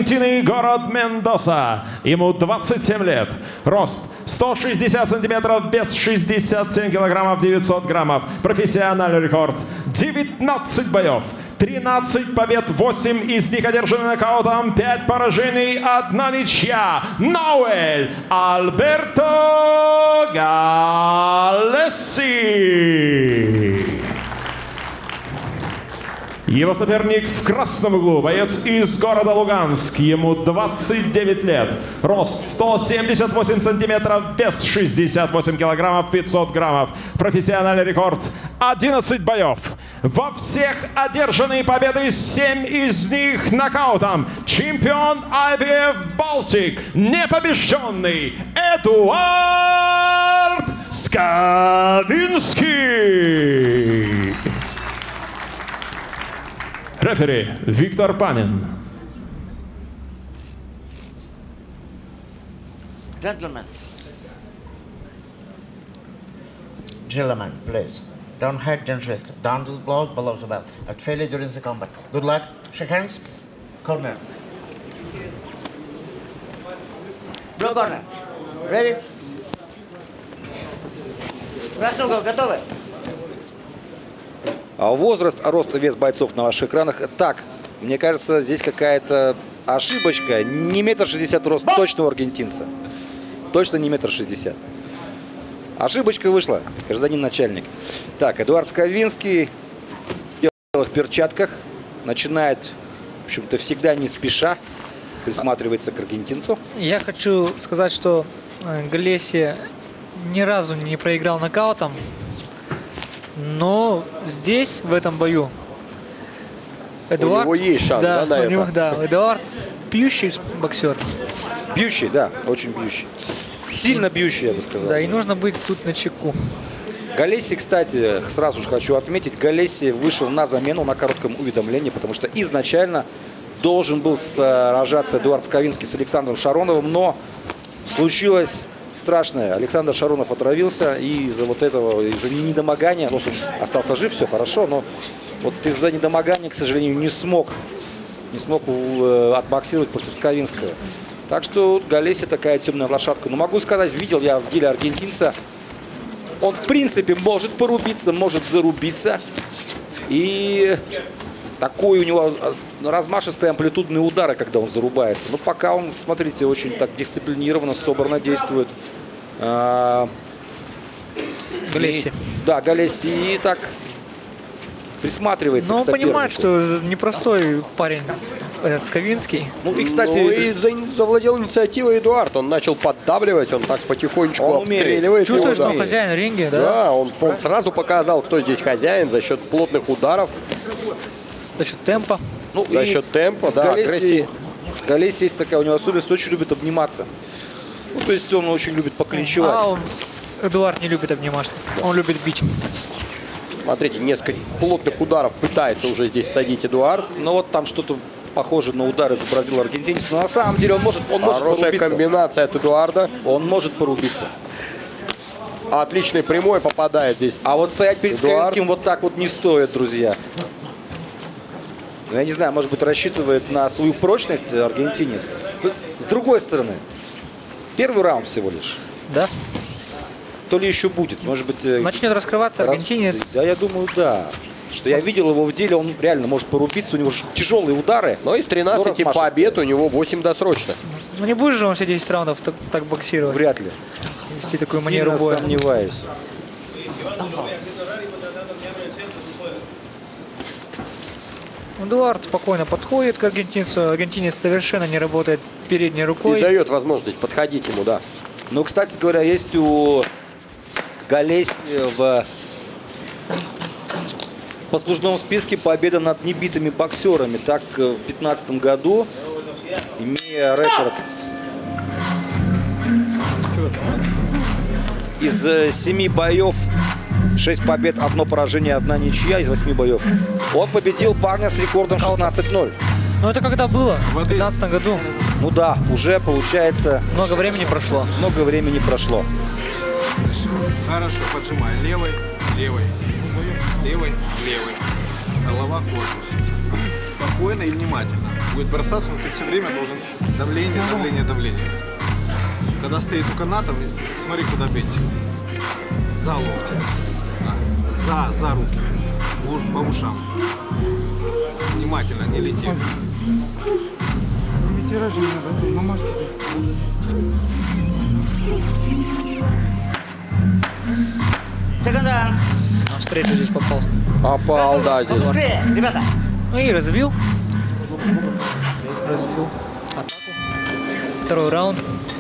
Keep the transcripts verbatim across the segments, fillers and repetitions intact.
Аргентины, город Мендоса. Ему двадцать семь лет. Рост сто шестьдесят сантиметров, вес шестьдесят семь килограммов девятьсот граммов. Профессиональный рекорд девятнадцать боев. тринадцать побед, восемь из них одержаны нокаутом, пять поражений, одна ничья. Ноэль Альберто Галесси. Его соперник в красном углу, боец из города Луганск, ему двадцать девять лет, рост сто семьдесят восемь сантиметров, вес шестьдесят восемь килограммов пятьсот граммов, профессиональный рекорд одиннадцать боев, во всех одержанные победы, семь из них нокаутом, чемпион ай би эф Балтик, непобежденный Эдуард Скавинский. Рефери Виктор Панин. Gentlemen. Gentlemen, please. Don't hurt themselves. Don't do blows below the belt. Act fairly during the combat. Good luck. Shake hands. Corner. Blue corner. Ready? Красный угол. Готовы? Возраст, рост, вес бойцов на ваших экранах. Так, мне кажется, здесь какая-то ошибочка. Не метр шестьдесят рост точно у аргентинца. Точно не метр шестьдесят. Ошибочка вышла, гражданин начальник. Так, Эдуард Скавинский в белых перчатках начинает, в общем-то, всегда не спеша присматривается к аргентинцу. Я хочу сказать, что Галесси ни разу не проиграл нокаутом. Но здесь, в этом бою, Эдуард... У него есть шанс, да, да, на у него, это? да, Эдуард бьющий боксер. Бьющий, да, очень бьющий. Сильно бьющий, я бы сказал. Да, и нужно быть тут начеку. Галесси, кстати, сразу же хочу отметить, Галесси вышел на замену на коротком уведомлении, потому что изначально должен был сражаться Эдуард Скавинский с Александром Шароновым, но случилось... страшное. Александр Шаронов отравился, и из-за вот этого, из-за недомогания, ну, он остался жив, все хорошо, но вот из-за недомогания, к сожалению, не смог, не смог отбоксировать против Скавинского. Так что Галесси такая темная лошадка. Но могу сказать, видел я в деле аргентинца, он в принципе может порубиться, может зарубиться. И такой у него размашистые амплитудные удары, когда он зарубается. Но пока он, смотрите, очень так дисциплинированно, собранно действует. Галесси. И, да, Галесси и так присматривается Но к он сопернику. понимает, что непростой парень этот Скавинский. Ну и, кстати, ну, и завладел инициативой Эдуард. Он начал поддавливать, он так потихонечку он обстреливает. Чувствуешь, его, что он да. хозяин ринга, да? Да, он, он сразу показал, кто здесь хозяин за счет плотных ударов, За счет темпа. ну, за и счет темпа, да, Галесси, агрессии. Галесси есть такая у него особенность, очень любит обниматься. Ну, то есть он очень любит поклинчевать. А он, Эдуард не любит обниматься. Он любит бить. Смотрите, несколько плотных ударов пытается уже здесь садить Эдуард. Но вот там что-то похоже на удар изобразил аргентинец. Но на самом деле он может, он может Хорошая порубиться. комбинация от Эдуарда. Он может порубиться. Отличный прямой попадает здесь. А вот стоять перед Эдуард. Скавинским вот так вот не стоит, друзья. Ну, я не знаю, может быть, рассчитывает на свою прочность аргентинец. С другой стороны, первый раунд всего лишь. Да. То ли еще будет, может быть... Начнет раскрываться аргентинец. Да, я думаю, да. Что я видел его в деле, он реально может порубиться, у него тяжелые удары. Но из тринадцати но побед у него восемь досрочно. Ну не будешь же он все десять раундов так, так боксировать? Вряд ли. Вести такую Сильно манеру боя. сомневаюсь. Эдуард спокойно подходит к аргентинцу. Аргентинец совершенно не работает передней рукой. И дает возможность подходить ему, да. Ну, кстати говоря, есть у Галесси в послужном списке победа над небитыми боксерами. Так, в две тысячи пятнадцатом году, имея рекорд из семи боев, шесть побед, одно поражение, одна ничья из восьми боев, он победил парня с рекордом шестнадцать ноль. Ну это когда было? В две тысячи пятнадцатом году. Ну да, уже получается... Много времени прошло. Много времени прошло. Хорошо, поджимай. Левой, левой, левой, левой. Голова, корпус. Спокойно и внимательно. будет бросаться, но ты все время должен давление, давление, давление. Когда стоит у каната, смотри, куда бить. За локти. Да. За, за руки. По ушам. Внимательно, не лети. Секунда. На встречу здесь попал. Попал, да, здесь. Быстрее, ребята. Ну и развил. Развил атаку. Второй раунд.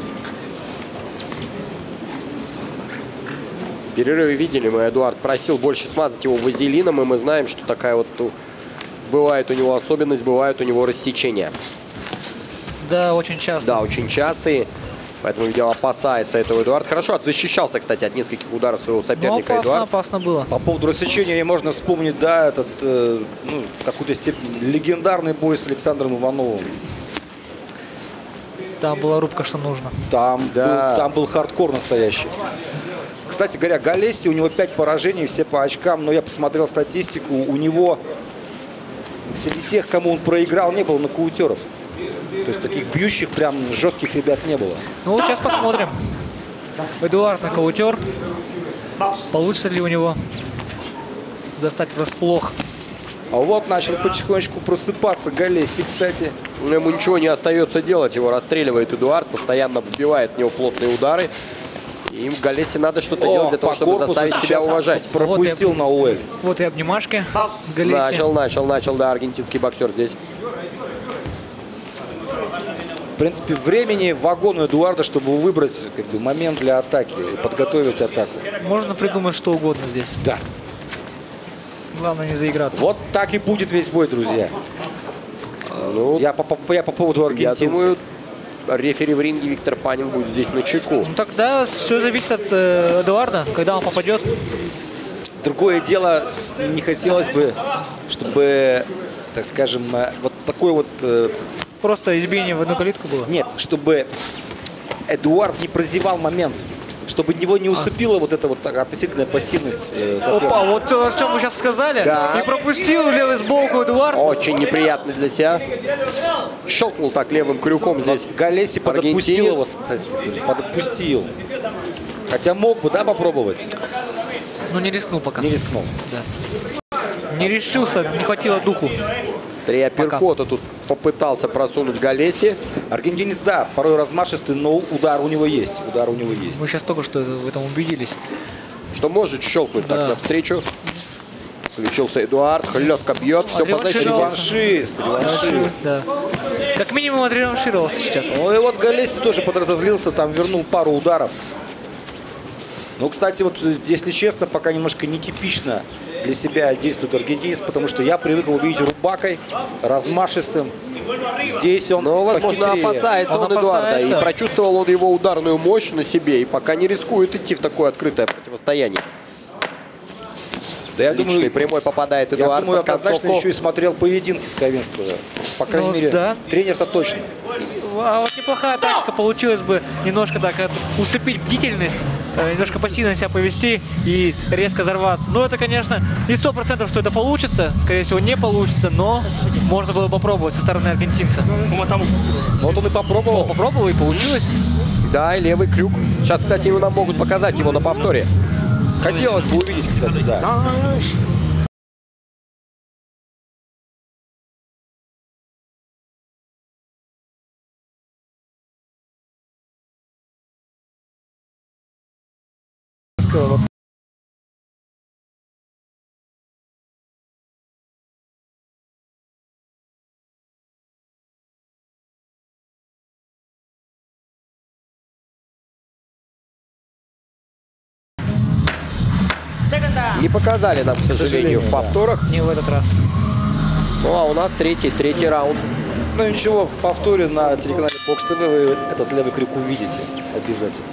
В перерыве видели мы, Эдуард просил больше смазать его вазелином, и мы знаем, что такая вот бывает у него особенность, бывают у него рассечения. Да, очень часто. Да, очень частые. Поэтому, видимо, опасается этого Эдуард. Хорошо защищался, кстати, от нескольких ударов своего соперника. Но опасно, Эдуард. опасно было. По поводу рассечения можно вспомнить, да, этот, э, ну, в какой-то степени легендарный бой с Александром Ивановым. Там была рубка, что нужно. Там, Да. был, там был хардкор настоящий. Кстати говоря, Галесси, у него пять поражений, все по очкам, но я посмотрел статистику, у него среди тех, кому он проиграл, не было нокаутеров. То есть таких бьющих, прям жестких ребят не было. Ну вот сейчас посмотрим. Эдуард нокаутер. Получится ли у него застать врасплох? А вот начал потихонечку просыпаться Галесси, кстати. Но ему ничего не остается делать. Его расстреливает Эдуард, постоянно вбивает в него плотные удары. И им Галесси надо что-то делать для того, по чтобы корпусу заставить себя сейчас уважать. пропустил Вот я- на ОЛ. Вот и обнимашки Галесси. Начал, начал, начал, да, аргентинский боксер здесь. В принципе, времени вагон у Эдуарда, чтобы выбрать как бы, момент для атаки, подготовить атаку. Можно придумать что угодно здесь. Да. Главное не заиграться. Вот так и будет весь бой, друзья. Ну, Я по, по- я по поводу я аргентинца. думаю, рефери в ринге Виктор Панин будет здесь на чеку. Ну, тогда все зависит от э, Эдуарда, когда он попадет. Другое дело, не хотелось бы, чтобы, так скажем, э, вот такой вот... э, Просто избиение в одну калитку было. Нет, чтобы Эдуард не прозевал момент. Чтобы его не усыпила вот эта вот относительная пассивность э, соперника. Опа, вот то, о чем вы сейчас сказали. Да. И пропустил левый сбоку Эдуард. Очень неприятный для себя. Щелкнул так левым крюком здесь. Галесси подотпустил аргентинец. его, кстати, подотпустил. Хотя мог бы, да, попробовать. Но не рискнул пока. Не рискнул. Да. Не решился, не хватило духу. Три апперкота тут попытался просунуть Галесси. Аргентинец, да, порой размашистый, но удар у него есть. Удар у него есть. Мы сейчас только что в этом убедились. Что может щелкнуть Да. так навстречу. Включился Эдуард, хлестко бьет. Все по защите. Реваншист, реваншист. Да. Как минимум отреваншировался сейчас. Ну и вот Галесси тоже подразозлился, там вернул пару ударов. Ну, кстати, вот, если честно, пока немножко нетипично для себя действует аргентинец, потому что я привык его видеть рубакой, размашистым. Здесь он Но, возможно, похитрее. опасается он, Он Эдуарда. опасается. И прочувствовал он его ударную мощь на себе. И пока не рискует идти в такое открытое противостояние. Да я Личный думаю, прямой попадает я Эдуард думаю, под однозначно концовку. еще и смотрел поединки Сковинского. По крайней Ну, мере, да. тренер-то точно. А вот неплохая тактика получилась бы немножко так э, усыпить бдительность, э, немножко пассивно себя повести и резко взорваться. Ну, это, конечно, не сто процентов, что это получится. Скорее всего, не получится, но можно было попробовать со стороны аргентинца. Но вот он и попробовал. Попробовал и получилось. Да, и левый крюк. Сейчас, кстати, нам могут показать его на повторе. Хотелось бы увидеть, кстати, да. Не показали нам, к сожалению, сожалению, в да. повторах. Не в этот раз. Ну, а у нас третий, третий раунд. Ну ничего, в повторе на телеканале Бокс ТВ вы этот левый крюк увидите обязательно.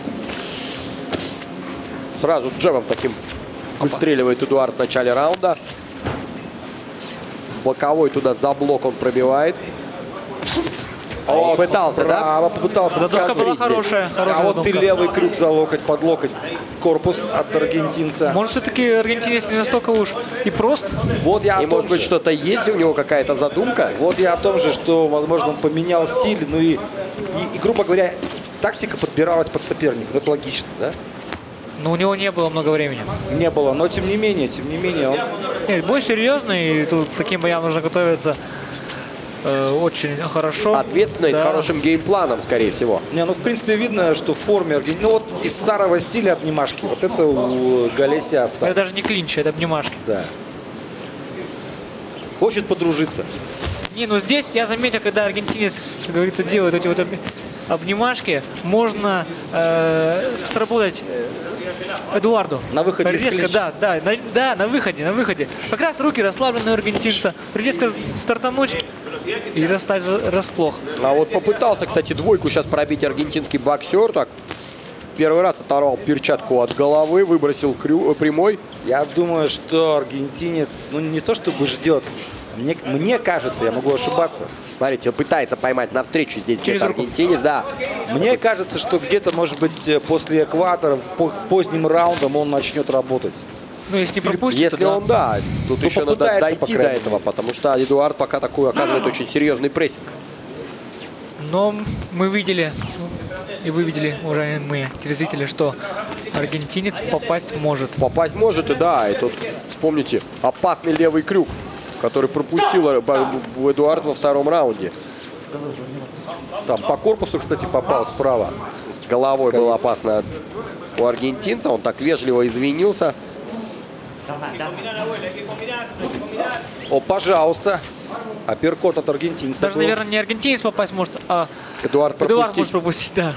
Сразу джебом таким выстреливает Эдуард в начале раунда. Боковой туда за блок он пробивает. Вот, пытался, да? право, попытался. Задумка была Смотрите. хорошая. хорошая А вот и задумка. левый крюк за локоть, под локоть. Корпус от аргентинца. Может, все-таки аргентинец не настолько уж и прост? Вот я И о том может быть же. что-то есть у него, какая-то задумка? Вот я о том же, что, возможно, он поменял стиль, ну и, и, и, грубо говоря, тактика подбиралась под соперника. Ну, это логично, да? Но у него не было много времени. Не было, но тем не менее, тем не менее, он... Нет, бой серьезный, и тут к таким боям нужно готовиться э, очень хорошо. Ответственно и с Да. хорошим геймпланом, скорее всего. Не, ну, в принципе, видно, что в форме Аргентины... Ну, вот из старого стиля обнимашки, вот это у Галеси Это осталось. даже не клинч, это обнимашки. Да. Хочет подружиться. Не, ну здесь я заметил, когда аргентинец, как говорится, делает эти вот обни- обнимашки, можно э, сработать э, Эдуарду. На выходе из Резко, клинча. да, да, на, да, на выходе, на выходе. Как раз руки расслаблены у аргентинца. Резко стартануть и расстать за- расплох. А вот попытался, кстати, двойку сейчас пробить аргентинский боксер. Так, первый раз оторвал перчатку от головы, выбросил крю... прямой. Я думаю, что аргентинец, ну, не то чтобы ждет. Мне, мне кажется, я могу ошибаться. Смотрите, он пытается поймать навстречу здесь Через где-то руку. аргентинец, да. Мне кажется, что где-то, может быть, э, после экватора, по поздним раундом он начнет работать. Ну, если не пропустит, Если то да. он, да, тут Ну, еще надо попытается, дойти по до крайней этого, потому что Эдуард пока такой оказывает очень серьезный прессинг. Но мы видели, и вы видели, уважаемые телезрители, что аргентинец попасть может. Попасть может, и да, и тут, вспомните, опасный левый крюк, который пропустил Эдуард во втором раунде. Там по корпусу, кстати, попал справа. Головой Скорее было всего. опасно у аргентинца, он так вежливо извинился. О, пожалуйста. Апперкот от аргентинца. Даже, был. наверное, не аргентинец попасть может, а Эдуард пропустить. Эдуард может пропустить, да.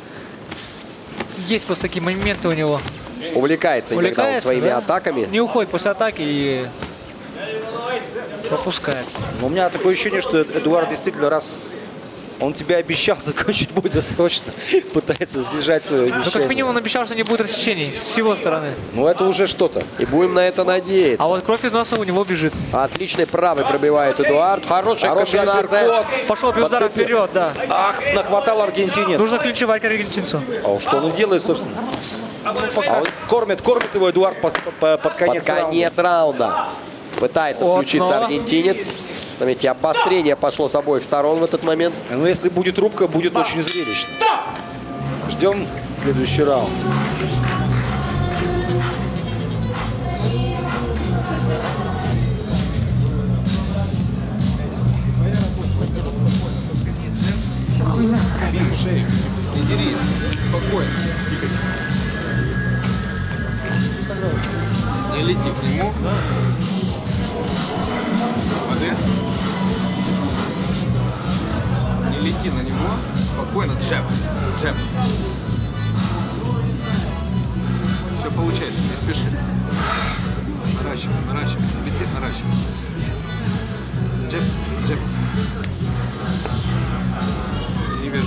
Есть просто такие моменты у него. Увлекается, иногда он Увлекается, своими да? атаками. Не уходит после атаки и пропускает. Но у меня такое ощущение, что Эдуард действительно, раз он тебе обещал закончить бой досрочно, пытается сдержать свое Ну, обещание. как минимум, он обещал, что не будет рассечений с его стороны. Ну, это уже что-то. И будем на это надеяться. А вот кровь из носа у него бежит. Отличный правый пробивает Эдуард. Хорошая Хороший комбинация. апперкот. Пошел без удара Подцепил. вперед, да. Ах, нахватал аргентинец. Нужно клинчевать к аргентинцу. А что он и делает, собственно? А он кормит, кормит его Эдуард под, под, под конец Под конец раунда. Пытается Вот включиться снова. аргентинец. Заметьте, обострение пошло с обоих сторон в этот момент. раунда. Но если будет рубка, будет очень зрелищно. Ждем следующий раунд. Шерик, не дерись, спокойно. Не лети к нему. Воды. Не лети на него. Спокойно, джеб, джеб. Все получается, не спеши. Наращивай, наращивай, не лети, наращивай. Джеб, джеб. Не вяжись.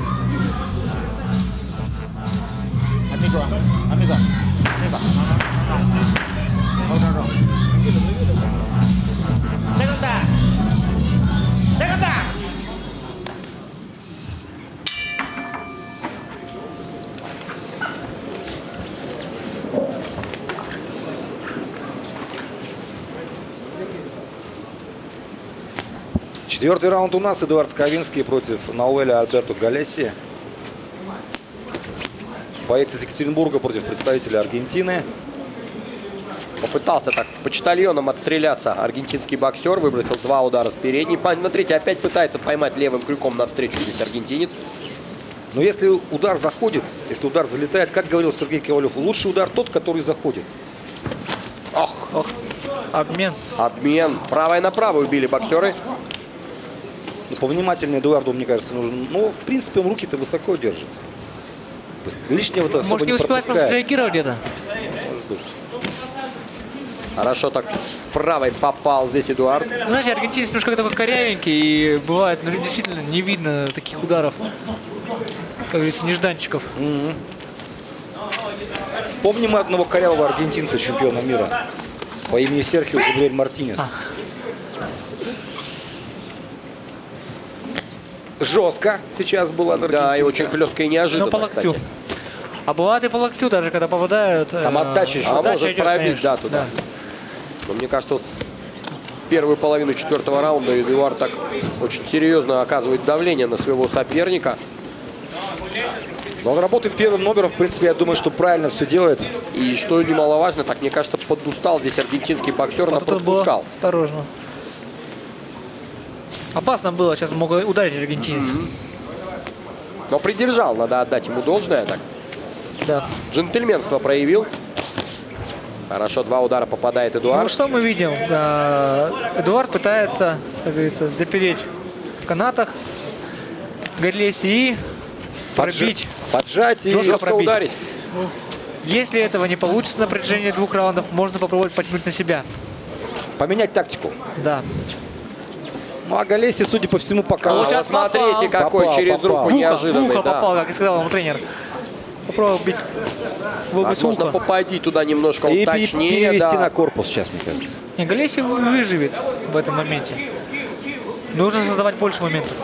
Amigo, amigo, amigo. Hold on, hold on. Segunda. Segunda. Четвертый раунд у нас. Эдуард Сковинский против Науэля Альберто Галеси. Боец из Екатеринбурга против представителя Аргентины. Попытался так почтальоном отстреляться аргентинский боксер. Выбросил два удара с передней. Смотрите, опять пытается поймать левым крюком навстречу здесь аргентинец. Но если удар заходит, если удар залетает, как говорил Сергей Ковалев, лучший удар тот, который заходит. Ох, Ох, обмен. обмен. Правая на правую убили боксеры. Ну, повнимательнее Эдуарду, мне кажется, нужен. Ну, в принципе, он руки-то высоко держит. Лишнего-то особо Может, не не успевать просто пропускает. среагировать где-то. Хорошо так правой попал здесь Эдуард. Ну, знаете, аргентинец немножко такой корявенький, и бывает, ну, действительно, не видно таких ударов, как говорится, нежданчиков. Помним мы одного корявого аргентинца, чемпиона мира, по имени Серхио Габриэль Мартинес. жестко сейчас было. Да, и очень хлестко и неожиданно, Но по локтю. кстати. А бывает и по локтю, даже когда попадают. Там э, отдача еще. А отдача может идет, пробить, конечно. да, туда. Но мне кажется, вот первую половину четвертого раунда Эдуард так очень серьезно оказывает давление на своего соперника. Но он работает первым номером, в принципе, я думаю, что правильно все делает. И что немаловажно, так мне кажется, подустал здесь аргентинский боксер, Вот тут было подпускал. осторожно. Опасно было, сейчас мог ударить аргентинец. Mm-hmm. Но придержал, надо отдать ему должное. Так. Да. Джентльменство проявил. Хорошо, два удара попадает Эдуард. Ну что мы видим? Да, Эдуард пытается, как говорится, запереть в канатах Галеси и пробить. Поджать и Жестко Жестко пробить. ударить. Если этого не получится на протяжении двух раундов, можно попробовать потянуть на себя. поменять тактику. Да. Ну, а Галеси, судя по всему, пока... А Вот вот сейчас смотрите, попал. какой Попал, через попал. руку В В ухо, неожиданный. в ухо да. попал, как и сказал ему тренер. Попробовал бить в область Возможно, уха. попади туда немножко И вот пе- точнее. перевести Да. на корпус сейчас, мне кажется. Не, Галеси выживет в этом моменте. Нужно создавать больше моментов.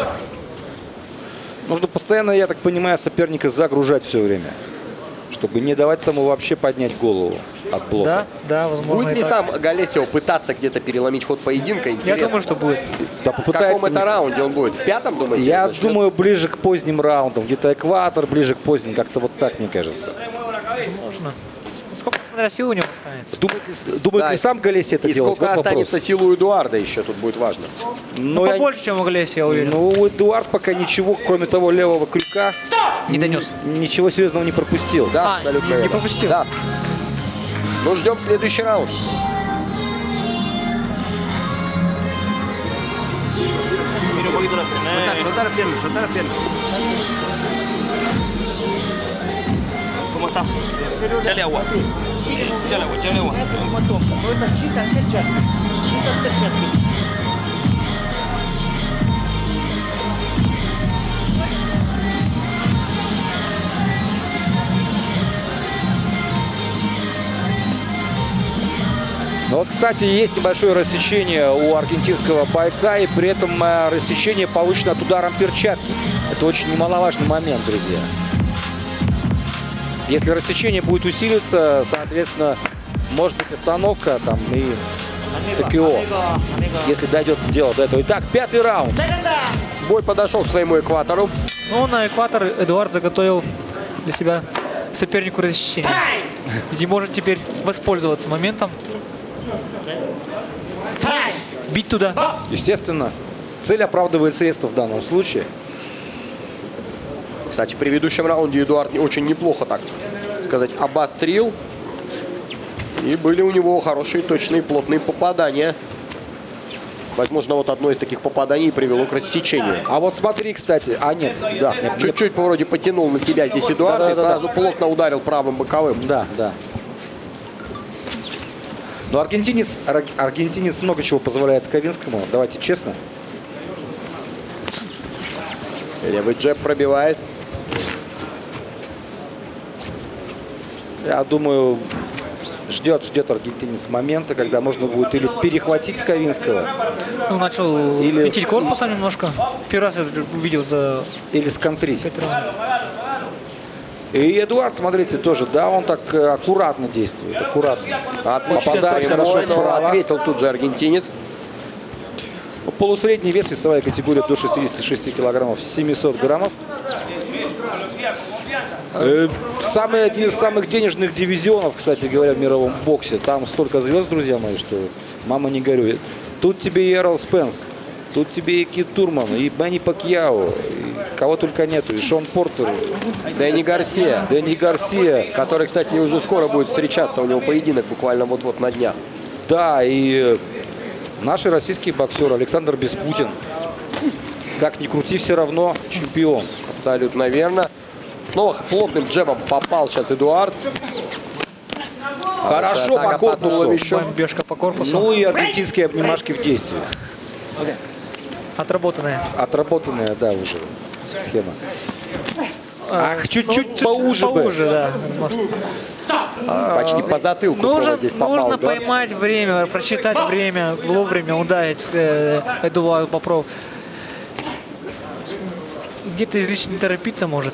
Нужно постоянно, я так понимаю, соперника загружать все время, чтобы не давать тому вообще поднять голову от блока. Да, да, возможно. Будет и ли так. сам Галесио пытаться где-то переломить ход поединка? Я Интересно. думаю, что будет. Да, В каком попытается... это раунде он будет? В пятом, думаете? Я начнет? думаю, ближе к поздним раундам, где-то экватор, ближе к поздним, как-то вот так, мне кажется. Возможно. Сколько, смотря, сил у него останется. Думает ли, думает Да, ли сам Галеси это И делать? сколько Вот вопрос. останется сил у Эдуарда еще, тут будет важно. Но Ну, я- побольше, чем у Галеси, я уверен. Ну, Эдуард пока ничего, кроме того левого крюка, Не донес. ничего серьезного не пропустил. Да, А, абсолютно не- не верно. пропустил. Да. Ну, ждем следующий раунд. ¿Cómo estás? Échale agua. Échale agua, échale agua. Ну это чисто от перчатки. Чисто от перчатки. Ну вот, кстати, есть небольшое рассечение у аргентинского бойца, и при этом э, рассечение получено от ударом перчатки. Это очень немаловажный момент, друзья. Если рассечение будет усиливаться, соответственно, может быть остановка там и ТКО, если дойдет дело до этого. Итак, пятый раунд. Бой подошел к своему экватору. Ну, на экватор Эдуард заготовил для себя сопернику рассечение. И может теперь воспользоваться моментом. Бить туда. Естественно, цель оправдывает средства в данном случае. Кстати, в предыдущем раунде Эдуард очень неплохо, так сказать, обострил. И были у него хорошие, точные, плотные попадания. Возможно, вот одно из таких попаданий привело к рассечению. А вот смотри, кстати, а нет, Да, Мне- чуть-чуть вроде потянул на себя здесь Эдуард и Да-да-да-да. сразу плотно ударил правым боковым. Да, да. Но аргентинец, ар- аргентинец много чего позволяет Сковинскому, давайте честно. Левый джеб пробивает. Я думаю, ждет, ждет аргентинец момента, когда можно будет или перехватить Сковинского, Он начал Или- финтить корпусом немножко. Первый раз я увидел за или сконтрить. пять раундов. И Эдуард, смотрите, тоже, да, он так э, аккуратно действует, аккуратно. Отлично, Попадает хорошо прямой, но справа. ответил тут же аргентинец. Ну, полусредний вес, весовая категория до шестидесяти шести килограммов, семисот граммов. Э, Самый, один из самых денежных дивизионов, кстати говоря, в мировом боксе. Там столько звезд, друзья мои, что мама не горюй. Тут тебе и Эррол Спенс, тут тебе и Кит Турман, и Мэнни Пакьяо, и кого только нету, и Шон Портер, Дэнни Гарсия, Дэнни Гарсия. который, кстати, уже скоро будет встречаться. У него поединок буквально вот-вот на днях. Да, и наш российский боксер Александр Беспутин. Как ни крути, все равно чемпион. Абсолютно верно. Снова плотным джебом попал сейчас Эдуард. Хорошо атака по под дулом корпусу. еще. Бомбежка по корпусу. Ну и аргентинские обнимашки в действии. Отработанная. Отработанная, да, уже схема. Ах, чуть-чуть Ну, поуже бы. Поуже, да. возможно. Почти по затылку снова Нужно, здесь попал. нужно Эдуард. поймать время, просчитать время, вовремя ударить э, Эдуард Бопров. где-то излишне не торопиться может.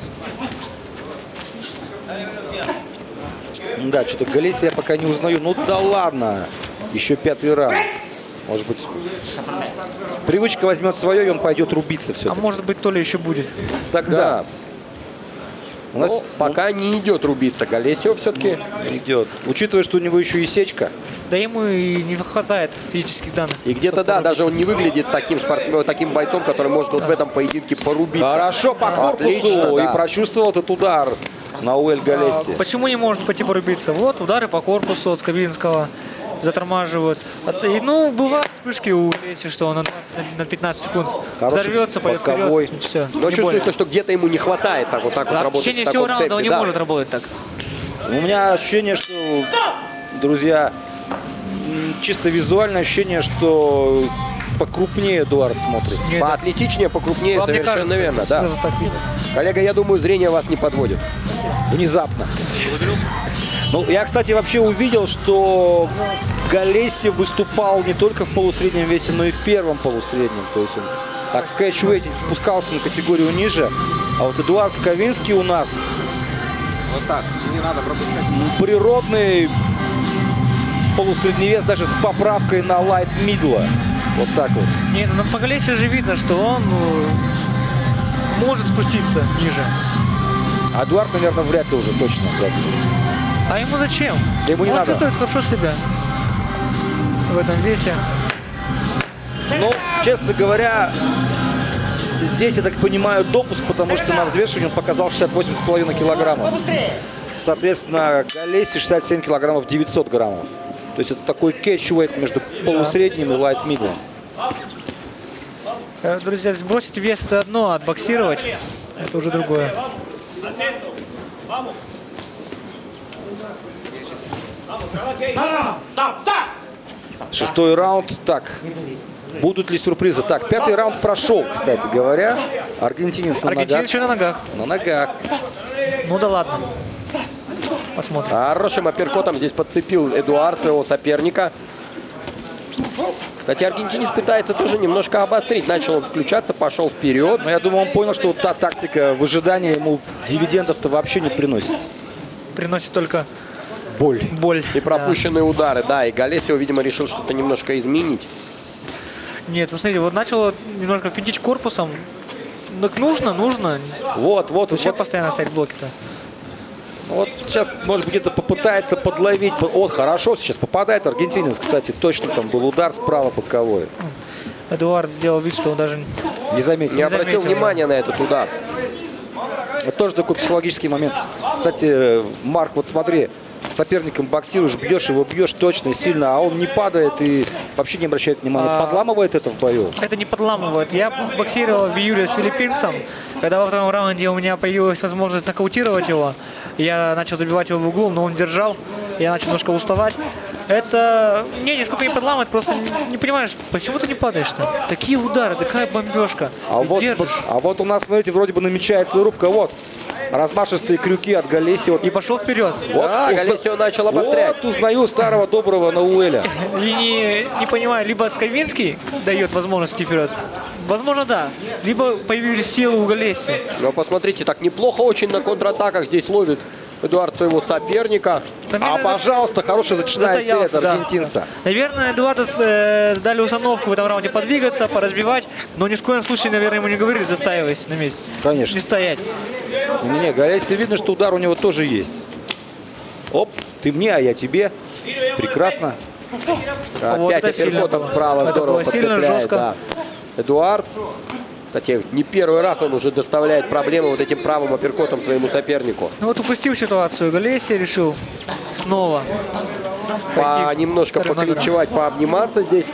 Да, что-то Галесси я пока не узнаю. Ну да ладно. Еще пятый раунд. Может быть, привычка возьмет свое, и он пойдет рубиться все. А может быть, то ли еще будет. Тогда. Да. У нас Но пока ну, не идет рубиться. Галесио все-таки идет. Учитывая, что у него еще и сечка. Да ему и не хватает физических данных. И где-то, да, даже он не выглядит таким спортсменом, таким бойцом, который может вот в этом поединке порубиться. Хорошо по корпусу. Отлично, да. И прочувствовал этот удар на Уэль Галесси. Почему не может пойти порубиться? Вот удары по корпусу от Скавинского затормаживают. От- И, ну, бывают вспышки у Галесси, что он на двадцать, на пятнадцать секунд Хороший взорвется, пойдет боковой. вперед. И все. Но чувствуется, что где-то ему не хватает так вот так вот Да, в работать. течение в всего таком раунда он темпе, не да. может работать так. У меня ощущение, что, друзья, м, чисто визуальное ощущение, что покрупнее Эдуард смотрится. Нет, Поотлетичнее, покрупнее, вам не совершенно кажется, верно, да. сразу так видно. Коллега, я думаю, зрение вас не подводит. Внезапно. Ну, я, кстати, вообще увидел, что Галесси выступал не только в полусреднем весе, но и в первом полусреднем. То есть он так в кэтчвейте спускался на категорию ниже. А вот Эдуард Скавинский у нас Вот так, не надо пропускать. природный полусредний вес даже с поправкой на лайт мидла. Вот так вот. Не, ну по Галесси же видно, что он ну, может спуститься ниже. А Эдуард, наверное, вряд ли уже точно. Вряд ли. А ему зачем? Да ему не он надо. чувствует хорошо себя в этом весе. Ну, честно говоря, здесь, я так понимаю, допуск, потому что на взвешивании он показал шестьдесят восемь с половиной килограммов. Соответственно, Галесси шестьдесят семь килограммов девятьсот граммов. То есть это такой кэтчвейт между полусредним и лайт-мидлом. Э, Друзья, сбросить вес это одно, а отбоксировать это уже другое. Шестой раунд. Так, будут ли сюрпризы? Так, пятый раунд прошел, кстати говоря. Аргентинец на Аргентинец ногах. еще на ногах. На ногах. Ну да ладно. Посмотрим. Хорошим апперкотом здесь подцепил Эдуард своего соперника. Кстати, аргентинец пытается тоже немножко обострить. Начал он включаться, пошел вперед. Но я думаю, он понял, что вот та тактика в ожидании ему дивидендов-то вообще не приносит. Приносит только Боль. боль. И пропущенные удары, да. И Галесио, видимо, решил что-то немножко изменить. Нет, вы смотрите, вот начал немножко финтить корпусом. Так нужно, нужно. Вот, вот, Зачем вот. постоянно ставить блоки-то? Вот сейчас, может быть, где-то попытается подловить. Вот, хорошо, сейчас попадает аргентинец, кстати. Точно там был удар справа боковой. Эдуард сделал вид, что он даже Не заметил. Не обратил заметил, внимания на этот удар. Это тоже такой психологический момент. Кстати, Марк, вот смотри, с соперником боксируешь, бьешь его, бьешь точно и сильно, а он не падает и вообще не обращает внимания. А... Подламывает это в бою? Это не подламывает. Я боксировал в июле с филиппинцем. Когда во втором раунде у меня появилась возможность нокаутировать его, я начал забивать его в углу, но он держал. Я начал немножко уставать. Это не, нисколько не подламывает, просто не, не понимаешь, почему ты не падаешь-то? Такие удары, такая бомбежка. А И вот, держишь. а вот у нас, смотрите, вроде бы намечается рубка. Вот, размашистые крюки от Галесси. Вот, И пошел вперед. вот, Да, узна- Галесио начал обострять. Вот узнаю старого доброго Науэля. И не, не понимаю, либо Скавинский дает возможность идти вперед. Возможно, да. Либо появились силы у Галесси. Но посмотрите, так неплохо очень на контратаках здесь ловит Эдуард своего соперника. А, пожалуйста, хорошая зачетная серия от Застоялся, да. аргентинца. Наверное, Эдуарду э, дали установку в этом раунде подвигаться, поразбивать, но ни в коем случае, наверное, ему не говорили, застаивайся на месте. Конечно. Не стоять. Не, Галесси видно, что удар у него тоже есть. Оп, ты мне, а я тебе. Прекрасно. Вот Опять это сильно апперкотом было. справа Это здорово было сильно, подцепляет. жестко. Да. Эдуард, кстати, не первый раз он уже доставляет проблемы вот этим правым апперкотом своему сопернику. Ну вот упустил ситуацию. Галесси решил снова По, пойти немножко вторым номером. поклинчевать, пообниматься здесь.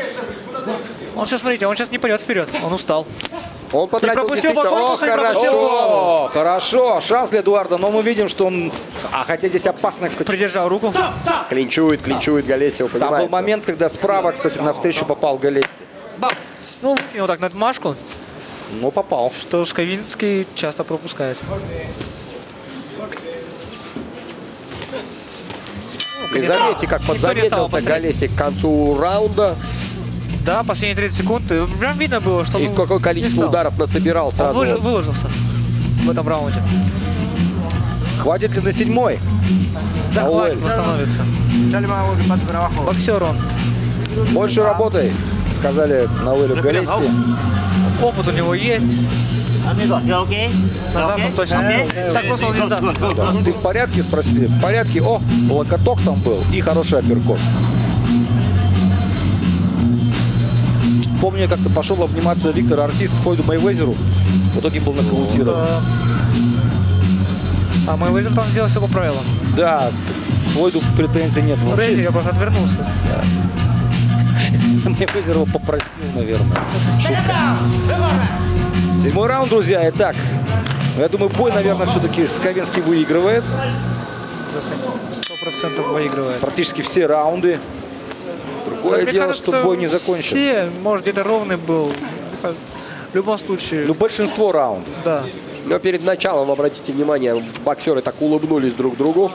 Он сейчас, смотрите, он сейчас не пойдет вперед, он устал. Он потратил пропустил действительно... по О, корпусу, и пропустил хорошо! О, хорошо, шанс для Эдуарда, но мы видим, что он... А хотя здесь опасно, кстати. Придержал руку. Клинчует, клинчует Галесио, Там понимаете? был момент, когда справа, кстати, навстречу попал Галесси. Ну, выкинул так на отмашку, Но попал. что Скавинский часто пропускает. И заметьте, как Никто не стал подзаметился посмотреть. Галесси к концу раунда. Да, последние тридцать секунд. Прям видно было, что... И ну, какое не количество стал. ударов насобирал Он сразу. выложился. в этом раунде. Хватит ли на седьмой? Да, Ауэль. хватит, восстановится. Боксер он. Больше работай, сказали Науэлю Галесси. Опыт у него есть. Назад он точно. Так просто он не сдаст. Да. Ты в порядке? Спросили. В порядке. О, локоток там был и хороший апперкот. Помню, я как-то пошел обниматься Виктор Ортис к Флойду Мейвезеру. В итоге был нокаутирован. А Мейвезер там сделал все по правилам. Да, к Флойду претензий нет вообще. Рейли, я просто отвернулся. Мейвезер его попросил, наверное. Шутка. Седьмой раунд, друзья. Итак, я думаю, бой, наверное, все-таки Сковенский выигрывает. Сто процентов выигрывает. Практически все раунды. Другое Мне дело, кажется, что бой не закончен. Все, может, где-то ровный был. В любом случае. Ну, большинство раундов. Да. Но перед началом, обратите внимание, боксеры так улыбнулись друг другу.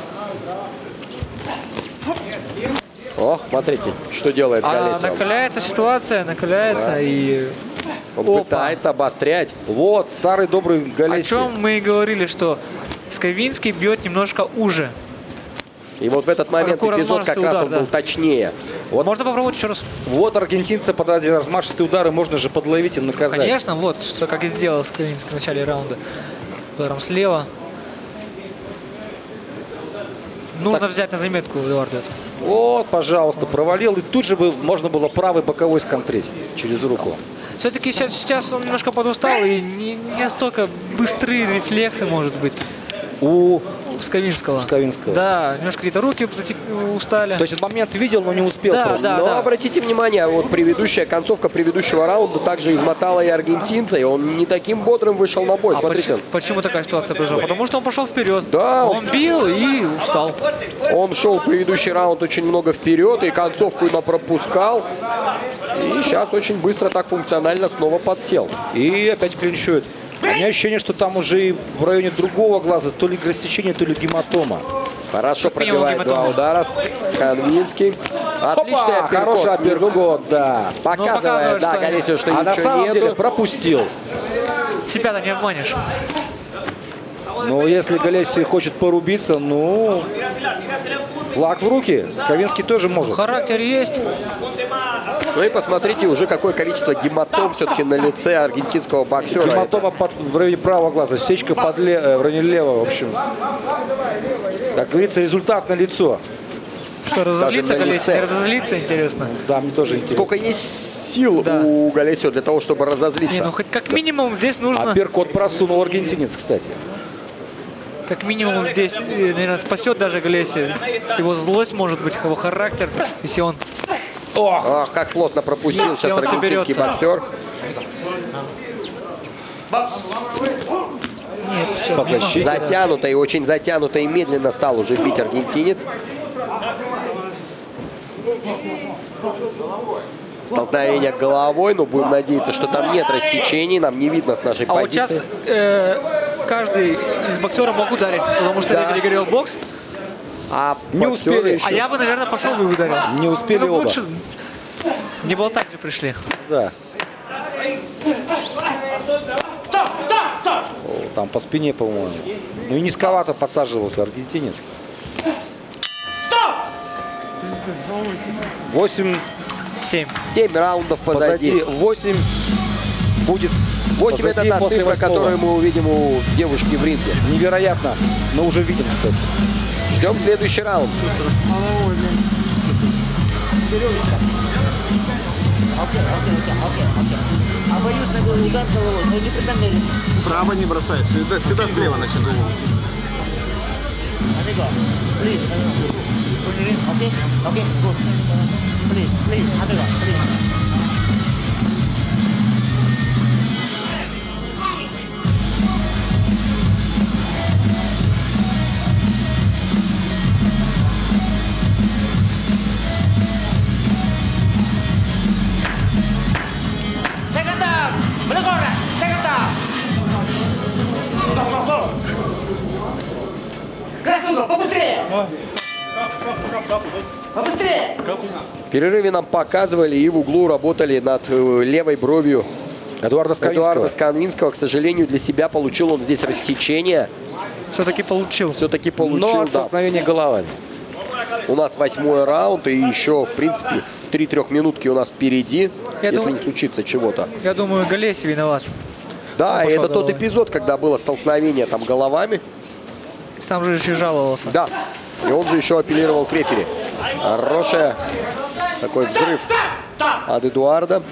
Ох, смотрите, что делает А Галесси. накаляется ситуация, накаляется Да. и... Он Опа. пытается обострять. Вот, старый добрый О Галесси. чем мы и говорили, что Сковинский бьет немножко уже. И вот в этот момент Какой эпизод как размашистый раз удар, он да. был точнее. Вот. Можно попробовать еще раз. Вот аргентинца под один размашистый удар, и можно же подловить и наказать. Конечно, вот, что как и сделал Сковинский в начале раунда. Ударом слева. Нужно Так. взять на заметку, Эдуард. это. Вот, пожалуйста, провалил. И тут же бы можно было правый боковой сконтрить через руку. Все-таки сейчас, сейчас он немножко подустал и не, не настолько быстрые рефлексы, может быть, У Сковинского. Сковинского. Да, немножко где-то руки затеп- устали. То есть этот момент видел, но не успел Да, просто. да. Но обратите внимание, вот предыдущая концовка предыдущего раунда также измотала и аргентинца, и он не таким бодрым вышел на бой. А Смотрите, почему, почему такая ситуация произошла? Потому что он пошел вперед. Да, Он бил и устал. он шел в предыдущий раунд очень много вперед, и концовку именно пропускал. И сейчас очень быстро так функционально снова подсел. И опять клинчует. У меня ощущение, что там уже и в районе другого глаза то ли рассечение, то ли гематома. Хорошо Как минимум пробивает два гематома. удара. Конвинский. Отличный Опа, апперкот хороший снизу. апперкот, да. Показывает, показывает, да, что- Галесси, что А на ничего самом нету. деле пропустил. Себя-то не обманешь. Но если Галесси хочет порубиться, ну, флаг в руки. Сковинский тоже может. Характер есть. Ну и посмотрите уже, какое количество гематом все-таки на лице аргентинского боксера. Гематома под, в районе правого глаза, сечка под ле, э, в районе левого, в общем. Как говорится, результат на лицо. Что, разозлиться, на Галесси? лице. Не разозлиться, интересно. Да, мне тоже интересно. Сколько есть сил Да. у Галесси для того, чтобы разозлиться. Не, ну хоть как минимум здесь нужно... Апперкот просунул аргентинец, кстати. Как минимум здесь, э, наверное, спасет даже Галесси. Его злость, может быть, его характер, если он... Ох! Ах, как плотно пропустил Если сейчас он аргентинский соберется. боксер. Нет, все, По защите. Затянуто и очень затянуто и медленно стал уже бить аргентинец. Столкновение головой, но будем надеяться, что там нет рассечений, нам не видно с нашей А вот позиции. сейчас э, каждый из боксеров мог ударить, потому что Да. рефери говорил бокс. А Не боксеры успели. еще- А я бы, наверное, пошел бы и ударил. Не успели Ну, оба. лучше не было так же пришли. Да. О, там по спине, по-моему. Ну и низковато подсаживался аргентинец. Восемь Семь. Семь раундов позади. позади. Восемь будет Восемь это позади та после цифра, восьмого. которую мы увидим у девушки в ринге. Невероятно. Мы уже видим, кстати. Ждем следующий раунд. Обоюдный удар головой, но не преднамеренно. Право не бросает, всегда, всегда слева начинает. Amigo, please. Put it in, okay? Okay, good. Please, please, amigo, please. Second down, Melagora, second down. Go, go, go. Красный угол, побыстрее! Побыстрее! В перерыве нам показывали и в углу работали над э, левой бровью Эдуарда Сковинского. Эдуарда Сковинского, к сожалению, для себя получил он здесь рассечение. Все-таки получил. Все-таки получил, Но от да. столкновения головами. У нас восьмой раунд, и еще, в принципе, три трехминутки у нас впереди, Я если дум... не случится чего-то. Я думаю, Галеси виноват. Да, Он и это пошел тот головой. эпизод, когда было столкновение там головами. Сам же еще жаловался. Да, и он же еще апеллировал к рефери. Хорошая такой взрыв от Эдуарда.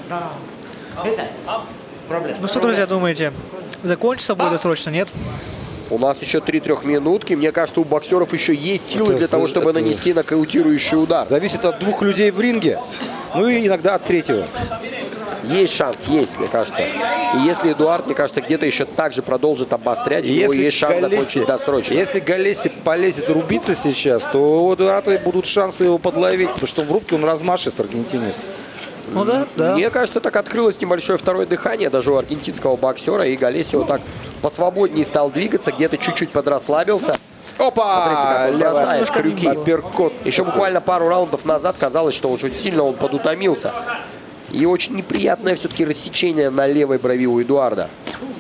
Ну что, друзья, думаете, закончится бой досрочно, нет? У нас еще три трехминутки. Мне кажется, у боксеров еще есть силы Это для того, за- чтобы это- нанести нокаутирующий удар. Зависит от двух людей в ринге, ну и иногда от третьего. Есть шанс, есть, мне кажется. И если Эдуард, мне кажется, где-то еще также продолжит обострять, у И него если есть шанс Галеси, закончить досрочно. если Галеси полезет рубиться сейчас, то у Эдуарда будут шансы его подловить, потому что в рубке он размашист, аргентинец. Ну да, да. Мне кажется, так открылось небольшое второе дыхание даже у аргентинского боксера, и Галеси вот так посвободнее стал двигаться, где-то чуть-чуть подрасслабился. Опа! Смотрите, как он Левая. бросает крюки. Апперкот. Еще буквально пару раундов назад казалось, что очень сильно он подутомился. И очень неприятное все-таки рассечение на левой брови у Эдуарда.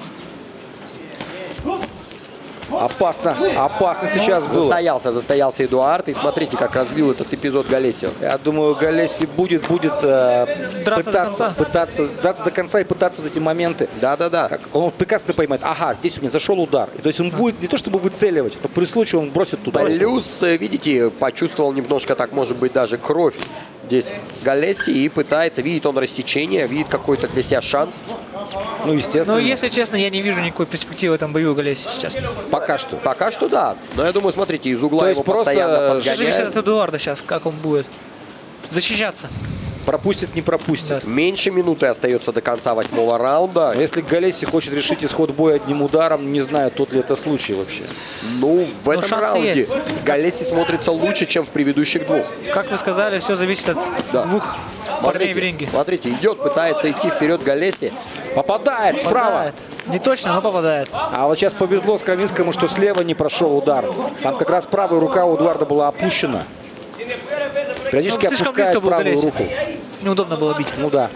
Опасно, опасно сейчас было. Застоялся, застоялся Эдуард. И смотрите, как развил этот эпизод Галеси. Я думаю, Галеси будет, будет э, Драться до пытаться, конца. пытаться, драться до конца и пытаться вот эти моменты. Да-да-да. Как он прекрасно поймает, ага, здесь у меня зашел удар. И то есть он будет не то чтобы выцеливать, но при случае он бросит туда. Плюс, э, видите, почувствовал немножко, так может быть, даже кровь здесь Галеси и пытается, видит он рассечение, видит какой-то для себя шанс. Ну, естественно. Но если честно, я не вижу никакой перспективы в этом бою у Галеси сейчас. Пока что. Пока что да. Но я думаю, смотрите, из угла То его есть просто постоянно Все зависит подгоняют. от Эдуарда сейчас, как он будет защищаться. Пропустит, не пропустит. Меньше минуты остается до конца восьмого раунда. Но если Галеси хочет решить исход боя одним ударом, не знаю, тот ли это случай вообще. Ну, в этом шансы раунде есть. Галеси смотрится лучше, чем в предыдущих двух. Как вы сказали, все зависит от Да. двух парней в Смотрите, ринге. смотрите, идет, пытается идти вперед Галеси. Попадает справа. Попадает. Не точно, но попадает. А вот сейчас повезло Сковинскому, что слева не прошел удар. Там как раз правая рука у Эдуарда была опущена. Периодически Он слишком опускает близко был к правую Галеси. руку. Неудобно было бить. Ну да.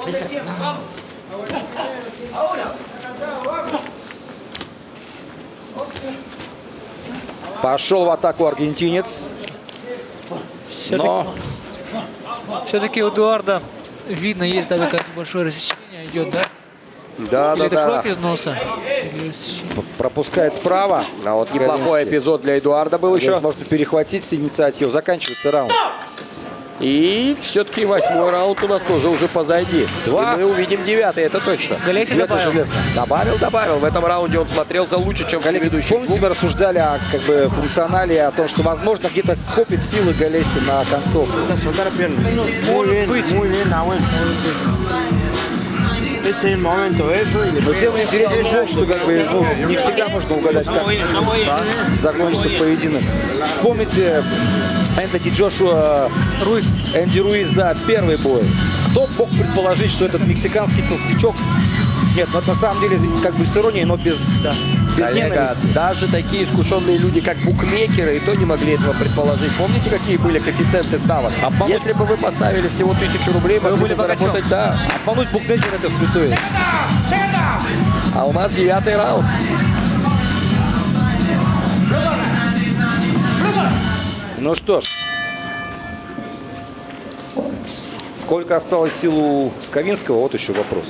Пошел в атаку аргентинец. Но Все-таки у Эдуарда видно, есть даже как небольшое рассечение идет, да? Да, Или да, это да. кровь из носа? Или рассечение? пропускает справа. А вот неплохой Сковинский. эпизод для Эдуарда был еще. Здесь можно перехватить инициативу. Заканчивается раунд. И все-таки восьмой раунд у нас тоже уже позади. Два. И мы увидим девятый, это точно. Галеси Девятый добавил. железно. Добавил, добавил. В этом раунде он смотрелся лучше, чем в предыдущих Помните, двух. мы рассуждали о как бы, функционале, о том, что, возможно, где-то копит силы Галеси на концовку. Может быть. Но тем интереснее то, что как бы, ну, не всегда можно угадать, как закончится поединок. Вспомните Энтони Джошуа, Руис. Энди Руис, да, первый бой. Кто мог предположить, что этот мексиканский толстячок... Нет, ну, это на самом деле как бы с иронией, но без, да, без Коллега, ненависти. даже такие искушенные люди, как букмекеры, и то не могли этого предположить. Помните, какие были коэффициенты ставок? Обмануть- Если бы вы поставили всего тысячу рублей, Вы могли были бы богачом. заработать, да. Обмануть букмекера — это святое. А у нас девятый раунд. Ну что ж. Сколько осталось сил у Сковинского, вот еще вопрос.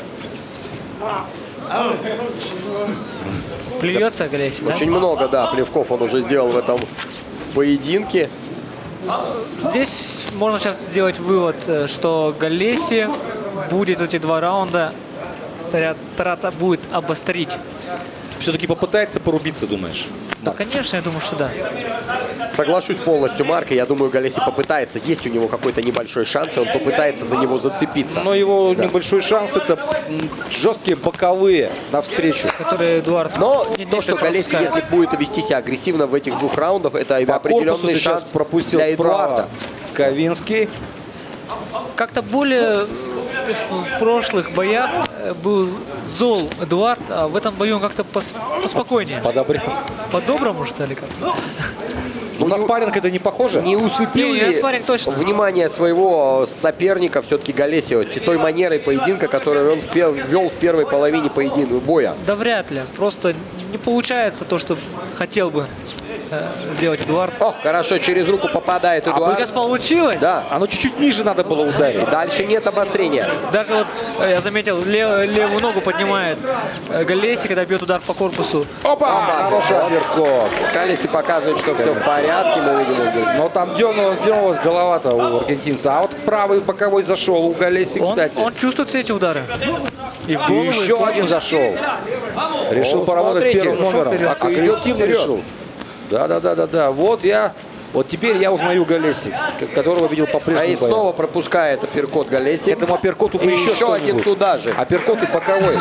Плюется Галеси, да? Очень много, да, плевков он уже сделал в этом поединке. Здесь можно сейчас сделать вывод, э, что Галеси будет эти два раунда старя- стараться будет обострить. Все-таки попытается порубиться, думаешь? Да, конечно, я думаю, что да. Соглашусь полностью, Марк, и я думаю, Галеси попытается. Есть у него какой-то небольшой шанс, и он попытается за него зацепиться. Но его небольшой шанс — это м, жесткие боковые навстречу. Который Эдуард... Но не- не то, что Галеси, пропускает. если будет вести себя агрессивно в этих двух раундах, это По корпусу определенный сейчас шанс пропустил для справа Эдуарда. Сковинский. Как-то более в прошлых боях э, был зол Эдуард, а в этом бою он как-то пос- поспокойнее. Подобрел. По-доброму, что ли, как? Ну, на спарринг это не похоже. Не усыпил Не, не на ли спарринг точно. внимание своего соперника все-таки Галесио той манерой поединка, которую он вел в первой половине поединка боя? Да вряд ли. Просто не получается то, что хотел бы э, сделать Эдуард. О, хорошо, через руку попадает А Эдуард. сейчас получилось. Да. Оно чуть-чуть ниже надо было ударить. И дальше нет обострения. Даже вот э, я заметил, лев- левую ногу поднимает э, Галеси, когда бьет удар по корпусу. Опа! Хороший апперкот. Галеси показывает, что все в порядке, мы видим. он говорит, Но там дернулась, дернулась голова-то у аргентинца. А вот правый боковой зашел у Галеси, Он, кстати. он чувствует все эти удары. И в И голову, и еще в один корпус. зашел. Решил О, поработать смотрите, первым пошел номером. вперед. А- Как идет Агрессивно вперед. решил. Да-да-да-да-да. Вот я... Вот теперь я узнаю Галеси, к- которого видел по А прежнему. и снова пропускает апперкот Галеси. Этому апперкоту бы И еще, еще один что-нибудь. туда же. Апперкот и боковой.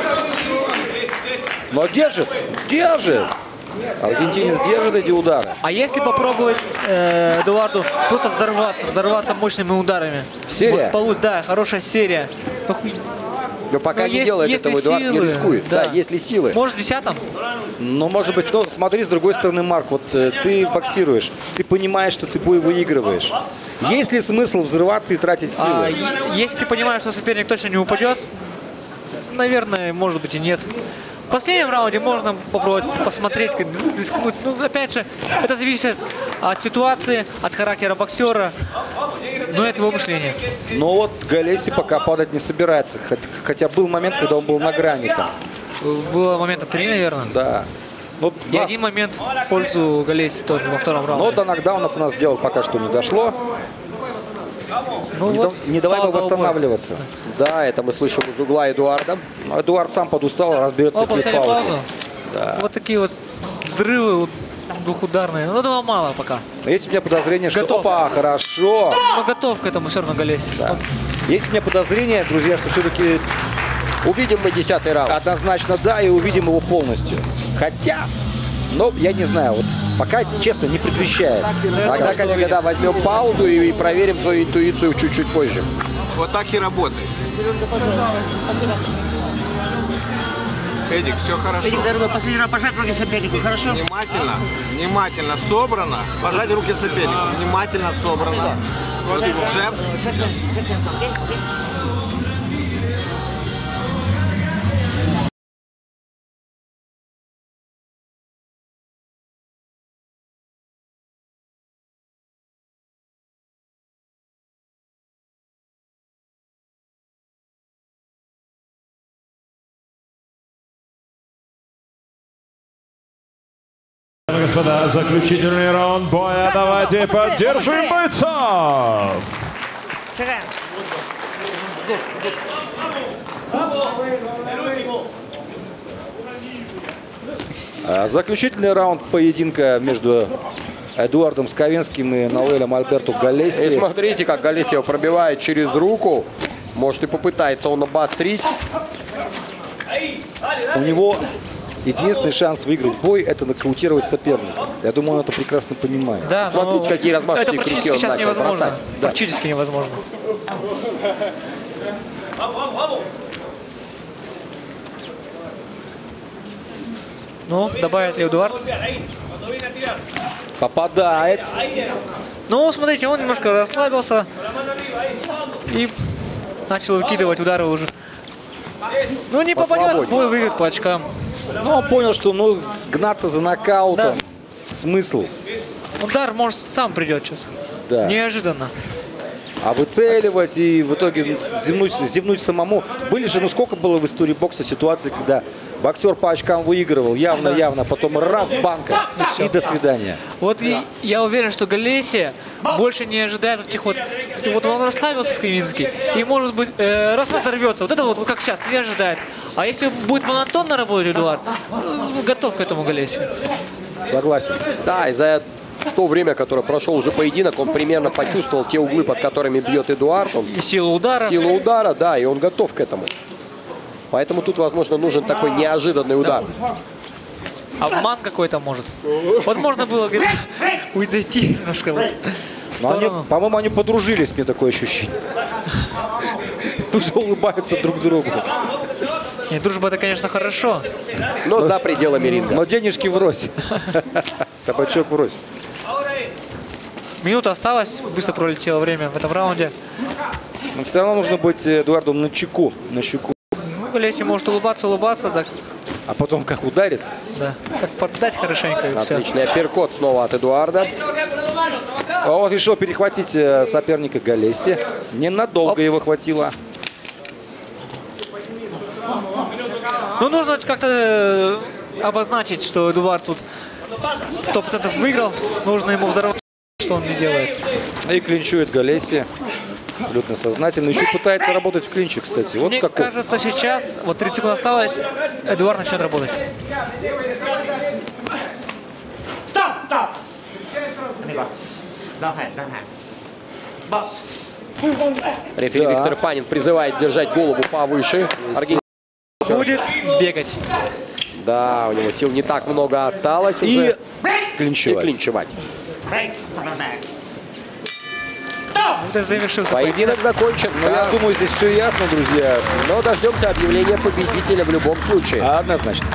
Но держит, держит. Аргентинец держит эти удары. А если попробовать э, Эдуарду просто взорваться, взорваться мощными ударами? Серия? Может, получ- да, хорошая серия. Ну, Но пока ну, не есть- делает есть ли этого, Эдуард не силы? рискует. Да, Да. есть ли силы? Может, в десятом? Ну, может быть, но смотри, с другой стороны, Марк, вот э, ты боксируешь, ты понимаешь, что ты бой выигрываешь. Есть ли смысл взрываться и тратить силы? А, е- если ты понимаешь, что соперник точно не упадет, наверное, может быть и нет. В последнем раунде можно попробовать посмотреть, как, ну, рискнуть. Ну, опять же, это зависит от ситуации, от характера боксера, но это его мышление. Но вот Галеси пока падать не собирается. Хот- Хотя был момент, когда он был на грани там. Было момента три, наверное. Да. Ну, И нас- один момент в пользу Галеси тоже во втором раунде. Но до нокдаунов у нас дело пока что не дошло. Ну Не, вот, да- не давай ему пауза убой. восстанавливаться. Да, это мы слышим из угла Эдуарда. Но Эдуард сам подустал, разберет Опа, такие взяли паузы. паузу. Вот такие вот взрывы вот двухударные. Ну, этого мало пока. Но есть у меня подозрение, что... Готов. Опа, хорошо. Но готов к этому все равно Галеси. Да. Есть у меня подозрение, друзья, что все-таки Увидим мы десятый раунд. однозначно да, и увидим его полностью. Хотя, ну, я не знаю, вот пока, честно, не предвещает. Тогда, коллега, да, возьмем паузу и, и проверим твою интуицию чуть-чуть позже. Вот так и работает. Эдик, все хорошо. Эдик, дорогой, последний раз пожать руки сопернику, хорошо? Внимательно, внимательно собрано. Пожать руки сопернику. Внимательно собрано. Вот джеб. Shake hands, shake hands, okay? Okay? Дамы и господа, заключительный раунд боя. Давайте поддержим бойцов! Shake hands. Good, good. А, Заключительный раунд поединка между Эдуардом Сковенским и Ноэлем Альберто И Галеси. смотрите, как Галесио пробивает через руку. Может, и попытается он обострить. У него единственный шанс выиграть бой – это нокаутировать соперника. Я думаю, он это прекрасно понимает. Да, Смотрите, но какие размашистые это практически крюки он сейчас начал невозможно. бросать. Да. Практически невозможно. Ну, добавит ли Эдуард? Попадает. Ну, смотрите, он немножко расслабился и начал выкидывать удары уже. Ну, не попадет, Посвободнее. бой выиграет по очкам. Ну, он понял, что ну, сгнаться за нокаутом. Смысл. Удар, может, сам придет сейчас. Да. Неожиданно. А выцеливать и в итоге зевнуть, зевнуть самому. Были же, ну сколько было в истории бокса ситуаций, когда боксер по очкам выигрывал, явно-явно, потом раз, банка и до свидания. Вот и я уверен, что Галеси больше не ожидает вот этих вот... Вот он расслабился, Сковинский, и, может быть, э, раз разорвется. Вот это вот, вот как сейчас, не ожидает. А если будет монотонно работать Эдуард, ну, готов к этому Галеси. Согласен. Да, и за то время, которое прошел уже поединок, он примерно почувствовал те углы, под которыми бьет Эдуард. Он И сила удара. сила удара, да, и он готов к этому. Поэтому тут, возможно, нужен такой неожиданный удар. Обман какой-то может. Вот можно было где-то уйти немножко вот в Но они, сторону. по-моему, они подружились, мне такое ощущение. Уже улыбаются друг другу. Нет, дружба это, конечно, хорошо. Но за пределами ринга. Но денежки врозь. Табачок врозь. Минута осталась, быстро пролетело время в этом раунде. Но все равно нужно быть Эдуарду на чеку. На щеку. Ну, Галеси может улыбаться, улыбаться, так. А потом как ударит. Да, как поддать хорошенько и все. Отличный апперкот снова от Эдуарда. А вот решил перехватить соперника Галеси. Ненадолго Оп. его хватило. Ну, нужно как-то обозначить, что Эдуард тут сто процентов выиграл. Нужно ему взорвать, что он не делает. И клинчует Галеси. Абсолютно сознательно. Еще пытается работать в клинче, кстати. Вот Мне каков. кажется, сейчас, вот тридцать секунд осталось, Эдуард начнет работать. Стоп, стоп. Don't hand, don't hand. Босс. Рефери Да. Виктор Панин призывает держать голову повыше. Арген- Будет бегать. Да, у него сил не так много осталось И уже. И клинчевать. клинчевать. Break. Stop and back. Вот и завершился Поединок закончен. Но я думаю, здесь все ясно, друзья. Но дождемся объявления победителя в любом случае. Однозначно.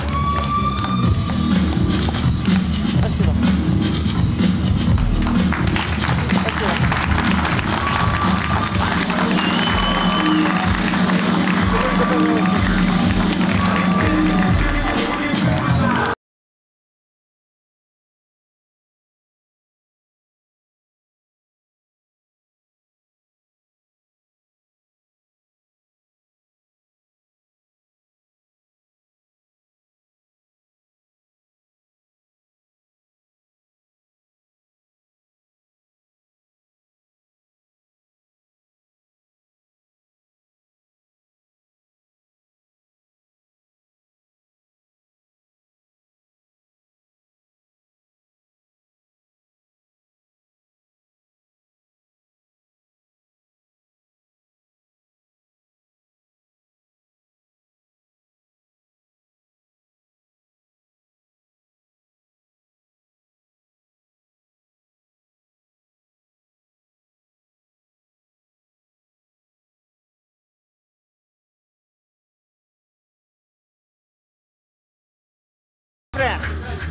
Спасибо. Спасибо. Friend.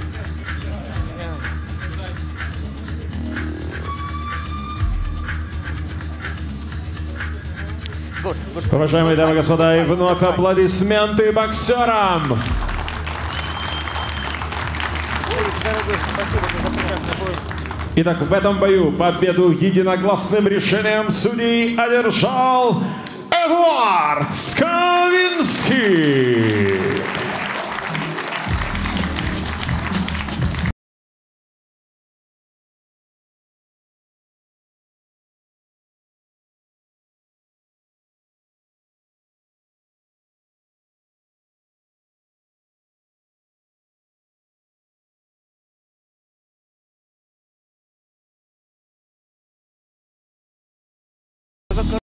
Good, good. Уважаемые дамы и господа, и вновь аплодисменты боксерам. Дорогой, спасибо за прекрасный бой. Итак, в этом бою победу единогласным решением судей одержал Эдуард Скавинский.